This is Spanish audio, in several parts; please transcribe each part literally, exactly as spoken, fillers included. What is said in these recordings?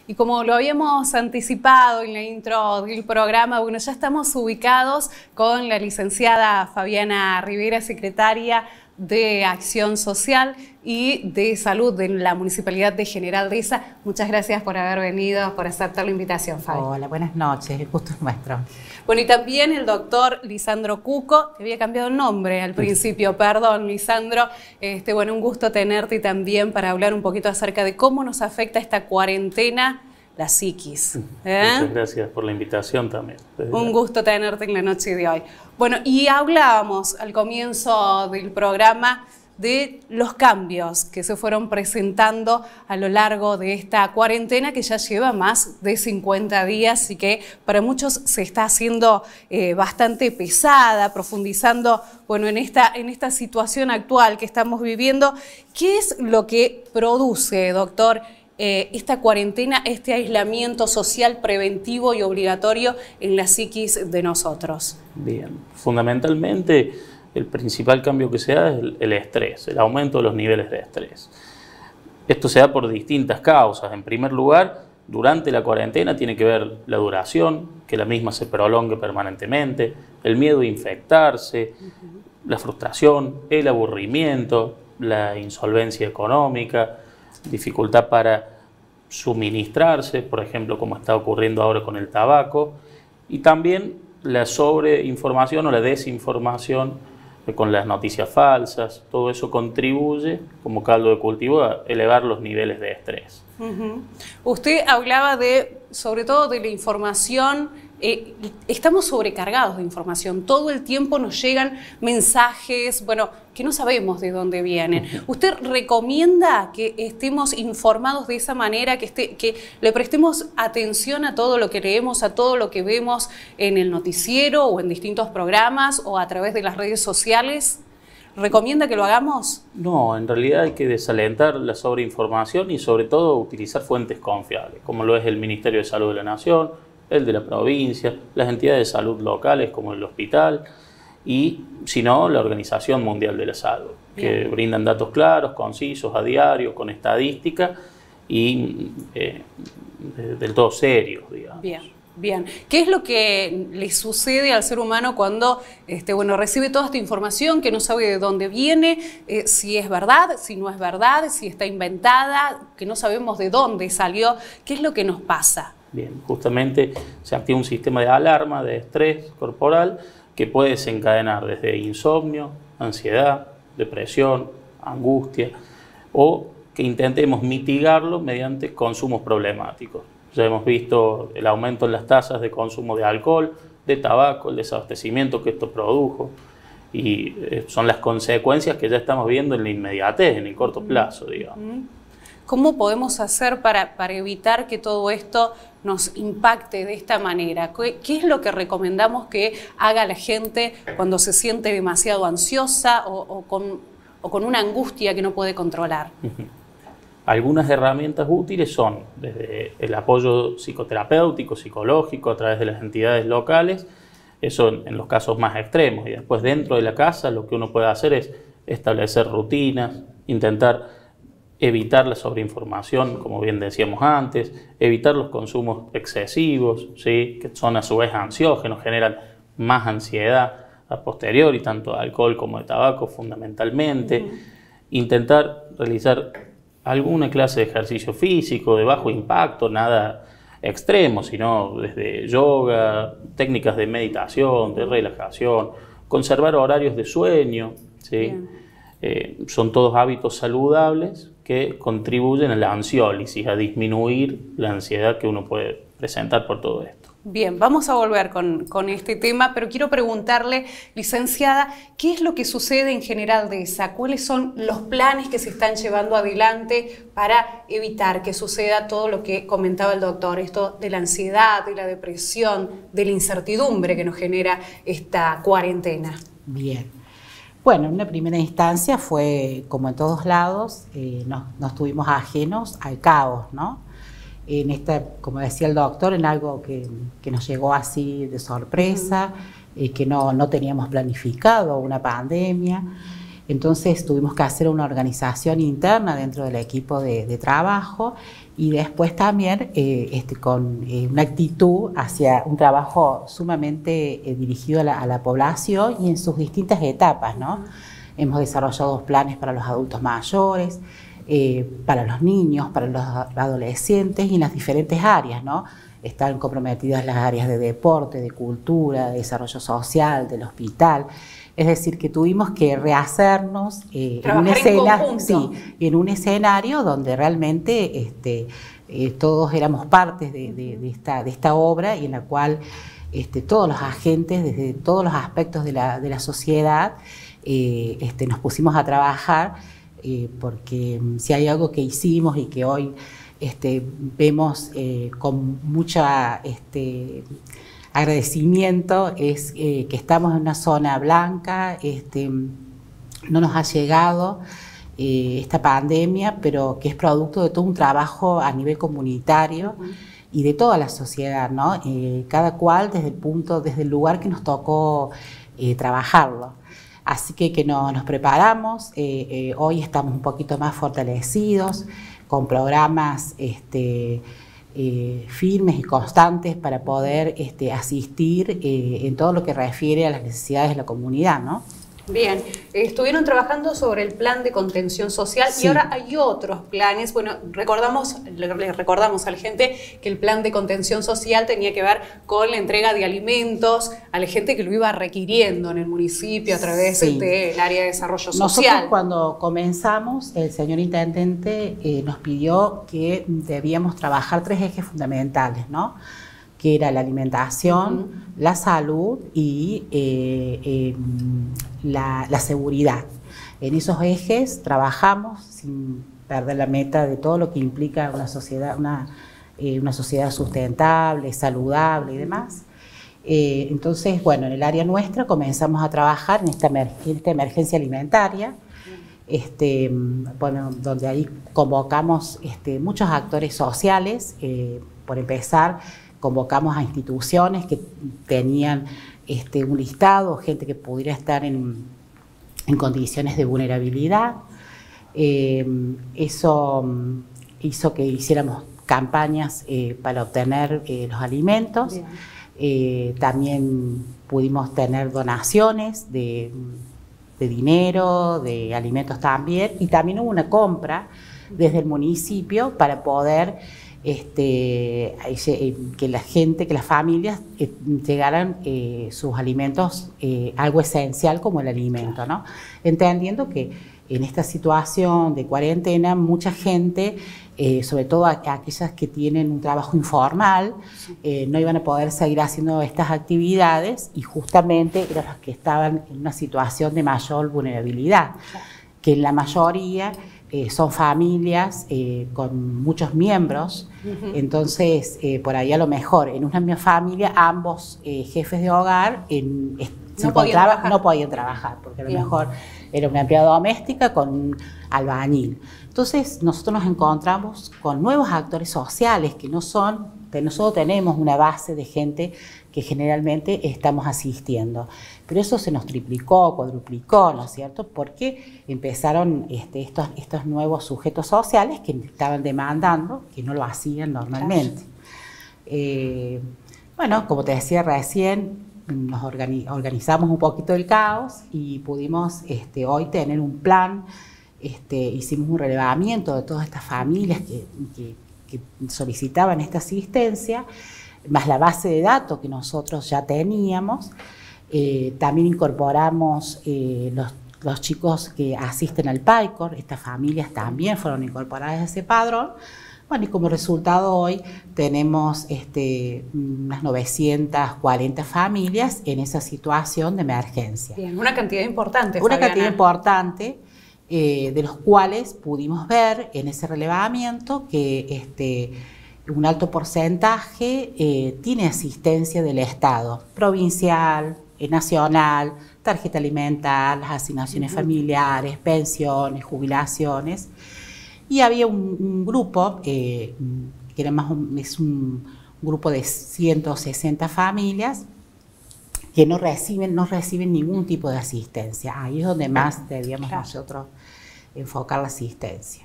Y como lo habíamos anticipado en la intro del programa, bueno, ya estamos ubicados con la licenciada Fabiana Rivera, secretaria de Acción Social y de Salud de la Municipalidad de General Dehesa. Muchas gracias por haber venido, por aceptar la invitación, Fabi. Hola, buenas noches, el gusto es nuestro. Bueno, y también el doctor Lisandro Cuco, que había cambiado el nombre al principio, perdón, Lisandro. Este, bueno, un gusto tenerte también para hablar un poquito acerca de cómo nos afecta esta cuarentena la psiquis. ¿Eh? Muchas gracias por la invitación también. Un gusto tenerte en la noche de hoy. Bueno, y hablábamos al comienzo del programa de los cambios que se fueron presentando a lo largo de esta cuarentena que ya lleva más de cincuenta días y que para muchos se está haciendo eh, bastante pesada, profundizando bueno, en, esta, en esta situación actual que estamos viviendo. ¿Qué es lo que produce, doctor, Eh, esta cuarentena, este aislamiento social preventivo y obligatorio en la psiquis de nosotros? Bien, fundamentalmente el principal cambio que se da es el, el estrés, el aumento de los niveles de estrés. Esto se da por distintas causas. En primer lugar, durante la cuarentena tiene que ver la duración, que la misma se prolongue permanentemente, el miedo a infectarse, uh-huh. la frustración, el aburrimiento, la insolvencia económica, dificultad para suministrarse, por ejemplo, como está ocurriendo ahora con el tabaco, y también la sobreinformación o la desinformación con las noticias falsas. Todo eso contribuye como caldo de cultivo a elevar los niveles de estrés. Uh-huh. Usted hablaba de, sobre todo, de la información. Eh, estamos sobrecargados de información, todo el tiempo nos llegan mensajes, bueno, que no sabemos de dónde vienen. ¿Usted recomienda que estemos informados de esa manera, que, esté, que le prestemos atención a todo lo que leemos, a todo lo que vemos en el noticiero o en distintos programas o a través de las redes sociales? ¿Recomienda que lo hagamos? No, en realidad hay que desalentar la sobreinformación y sobre todo utilizar fuentes confiables, como lo es el Ministerio de Salud de la Nación, el de la provincia, las entidades de salud locales como el hospital y, si no, la Organización Mundial de la Salud, que Bien. brindan datos claros, concisos, a diario, con estadística y eh, del todo serios, digamos. Bien. Bien, ¿qué es lo que le sucede al ser humano cuando este, bueno, recibe toda esta información que no sabe de dónde viene, eh, si es verdad, si no es verdad, si está inventada, que no sabemos de dónde salió? ¿Qué es lo que nos pasa? Bien, justamente se activa un sistema de alarma, de estrés corporal, que puede desencadenar desde insomnio, ansiedad, depresión, angustia, o que intentemos mitigarlo mediante consumos problemáticos. Ya hemos visto el aumento en las tasas de consumo de alcohol, de tabaco, el desabastecimiento que esto produjo, y son las consecuencias que ya estamos viendo en la inmediatez, en el corto plazo, digamos. ¿Cómo podemos hacer para, para evitar que todo esto nos impacte de esta manera? ¿Qué, ¿Qué es lo que recomendamos que haga la gente cuando se siente demasiado ansiosa o, o, con, o con una angustia que no puede controlar? Uh-huh. Algunas herramientas útiles son desde el apoyo psicoterapéutico, psicológico a través de las entidades locales, eso en, en los casos más extremos, y después dentro de la casa lo que uno puede hacer es establecer rutinas, intentar evitar la sobreinformación, como bien decíamos antes, evitar los consumos excesivos, ¿sí? que son a su vez ansiógenos, generan más ansiedad a posteriori, tanto de alcohol como de tabaco fundamentalmente, uh-huh. intentar realizar alguna clase de ejercicio físico de bajo impacto, nada extremo, sino desde yoga, técnicas de meditación, de relajación, conservar horarios de sueño, ¿sí? Eh, son todos hábitos saludables que contribuyen a la ansiólisis, a disminuir la ansiedad que uno puede presentar por todo esto. Bien, vamos a volver con, con este tema, pero quiero preguntarle, licenciada, ¿qué es lo que sucede en General Dehesa? ¿Cuáles son los planes que se están llevando adelante para evitar que suceda todo lo que comentaba el doctor, esto de la ansiedad, de la depresión, de la incertidumbre que nos genera esta cuarentena? Bien. Bueno, en una primera instancia fue, como en todos lados, eh, nos, nos tuvimos ajenos al caos, ¿no? En esta, como decía el doctor, en algo que, que nos llegó así de sorpresa, uh-huh. eh, que no, no teníamos planificado, una pandemia. Entonces tuvimos que hacer una organización interna dentro del equipo de, de trabajo y después también eh, este, con eh, una actitud hacia un trabajo sumamente eh, dirigido a la, a la población y en sus distintas etapas, ¿no? Hemos desarrollado dos planes para los adultos mayores, eh, para los niños, para los adolescentes y en las diferentes áreas, ¿no? Están comprometidas las áreas de deporte, de cultura, de desarrollo social, del hospital. Es decir, que tuvimos que rehacernos eh, en, un escena, en, sí, en un escenario donde realmente este, eh, todos éramos partes de, de, de, esta, de esta obra y en la cual este, todos los agentes, desde todos los aspectos de la, de la sociedad, eh, este, nos pusimos a trabajar eh, porque si hay algo que hicimos y que hoy este, vemos eh, con mucha... Este, agradecimiento es eh, que estamos en una zona blanca, este, no nos ha llegado eh, esta pandemia, pero que es producto de todo un trabajo a nivel comunitario uh-huh. y de toda la sociedad, ¿no? Eh, cada cual desde el punto, desde el lugar que nos tocó eh, trabajarlo. Así que, que no, nos preparamos, eh, eh, hoy estamos un poquito más fortalecidos, con programas este, Eh, firmes y constantes para poder este, asistir eh, en todo lo que refiere a las necesidades de la comunidad, ¿no? Bien, estuvieron trabajando sobre el plan de contención social sí. y ahora hay otros planes. Bueno, recordamos, le recordamos a la gente que el plan de contención social tenía que ver con la entrega de alimentos a la gente que lo iba requiriendo en el municipio a través sí. del área de desarrollo social. Nosotros cuando comenzamos, el señor intendente eh, nos pidió que debíamos trabajar tres ejes fundamentales, ¿no? Que era la alimentación, uh-huh. la salud y eh, eh, la, la seguridad. En esos ejes trabajamos sin perder la meta de todo lo que implica una sociedad, una, eh, una sociedad sustentable, saludable y demás. Eh, entonces, bueno, en el área nuestra comenzamos a trabajar en esta, en esta emergencia alimentaria, este, bueno, donde ahí convocamos este, muchos actores sociales, eh, por empezar, convocamos a instituciones que tenían este, un listado, gente que pudiera estar en, en condiciones de vulnerabilidad. Eh, eso hizo que hiciéramos campañas eh, para obtener eh, los alimentos. Eh, también pudimos tener donaciones de, de dinero, de alimentos también, y también hubo una compra desde el municipio para poder Este, que la gente, que las familias eh, llegaran eh, sus alimentos, eh, algo esencial como el alimento, ¿no? Entendiendo que en esta situación de cuarentena mucha gente, eh, sobre todo a, a aquellas que tienen un trabajo informal, eh, no iban a poder seguir haciendo estas actividades y justamente eran los que estaban en una situación de mayor vulnerabilidad, que en la mayoría Eh, son familias eh, con muchos miembros, uh-huh. entonces eh, por ahí a lo mejor en una misma familia ambos eh, jefes de hogar en, eh, no, podían trabajar. no podían trabajar, porque a lo Bien. mejor era una empleada doméstica con un albañil. Entonces nosotros nos encontramos con nuevos actores sociales que no son, que nosotros tenemos una base de gente que generalmente estamos asistiendo. Pero eso se nos triplicó, cuadruplicó, ¿no es cierto? Porque empezaron este, estos, estos nuevos sujetos sociales que estaban demandando, que no lo hacían normalmente. Eh, bueno, como te decía recién, nos organi organizamos un poquito el caos y pudimos este, hoy tener un plan, este, hicimos un relevamiento de todas estas familias que, que, que solicitaban esta asistencia, más la base de datos que nosotros ya teníamos. Eh, también incorporamos eh, los, los chicos que asisten al PAICOR, estas familias también fueron incorporadas a ese padrón. Bueno, y como resultado hoy tenemos este, unas novecientas cuarenta familias en esa situación de emergencia. Bien, una cantidad importante, Una Fabiana. cantidad importante, eh, de los cuales pudimos ver en ese relevamiento que este, un alto porcentaje eh, tiene asistencia del Estado, provincial, eh, nacional, tarjeta alimentar, las asignaciones uh-huh. familiares, pensiones, jubilaciones. Y había un, un grupo, eh, que era más un, es un grupo de ciento sesenta familias, que no reciben, no reciben ningún tipo de asistencia. Ahí es donde más debíamos claro. nosotros enfocar la asistencia.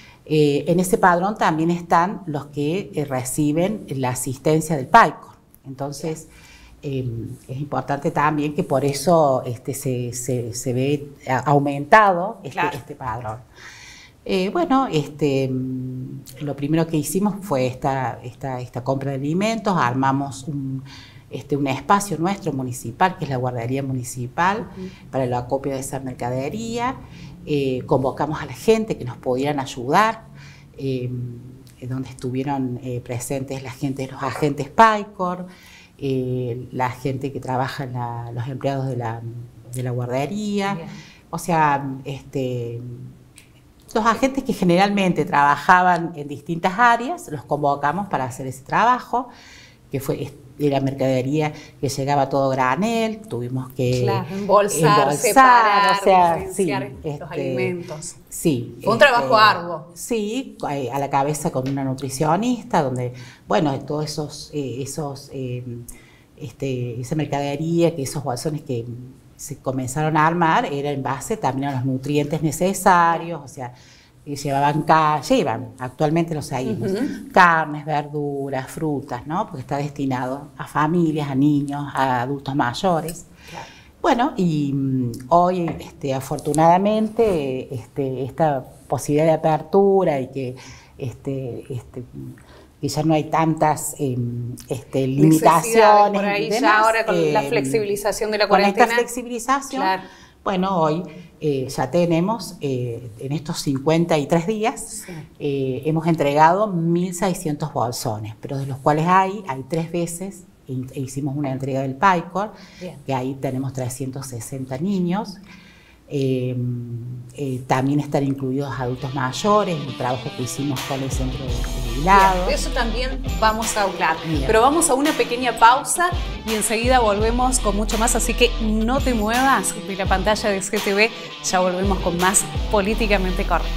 Eh, en ese padrón también están los que eh, reciben la asistencia del PAICOR. Entonces, eh, es importante también que por eso este, se, se, se ve aumentado este, claro. este padrón. Eh, bueno, este, lo primero que hicimos fue esta, esta, esta compra de alimentos, armamos un, este, un espacio nuestro municipal, que es la guardería municipal, uh-huh. para el acopio de esa mercadería. Eh, convocamos a la gente que nos pudieran ayudar, eh, donde estuvieron eh, presentes la gente de los agentes PAICOR, eh, la gente que trabaja, en la, los empleados de la, de la guardería, yeah. o sea, este, los agentes que generalmente trabajaban en distintas áreas, los convocamos para hacer ese trabajo, que fue era mercadería que llegaba todo granel, tuvimos que claro, embolsar, embolsar, separar, o sea, diferenciar sí, los este, alimentos. Sí. Fue un este, trabajo arduo. Sí, a la cabeza con una nutricionista, donde, bueno, todos esos, eh, esos eh, este, esa mercadería, que esos bolsones que se comenzaron a armar, era en base también a los nutrientes necesarios, o sea, llevaban, llevan, actualmente lo seguimos, uh-huh. carnes, verduras, frutas, ¿no? Porque está destinado a familias, a niños, a adultos mayores. Claro. Bueno, y um, hoy, este, afortunadamente, este, esta posibilidad de apertura y que, este, este, que ya no hay tantas eh, este, limitaciones. Por ahí demás, ya ahora con eh, la flexibilización de la cuarentena. Con esta flexibilización, claro. bueno, hoy eh, ya tenemos, eh, en estos cincuenta y tres días, sí. eh, hemos entregado mil seiscientos bolsones, pero de los cuales hay, hay tres veces, e hicimos una entrega del PAICOR, bien. Que ahí tenemos trescientos sesenta niños. Eh, eh, también están incluidos adultos mayores, el trabajo que hicimos con el centro de jubilados. De eso también vamos a hablar. Bien. Pero vamos a una pequeña pausa y enseguida volvemos con mucho más, así que no te muevas de la pantalla de C T V, ya volvemos con más Políticamente Correctos.